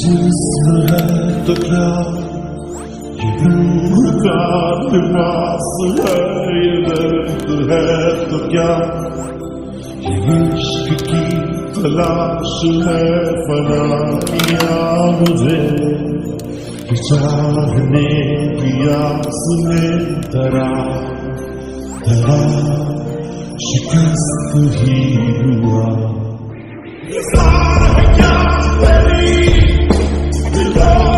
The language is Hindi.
जिस्म है तो क्या, ये रूह का लिबास है, ये दर्द है तो क्या, ये इश्क की तलाश है, फना किया मुझे कि चाहने की आस में धरा शिकस्त ही हुआ। क्या तेरी दिलों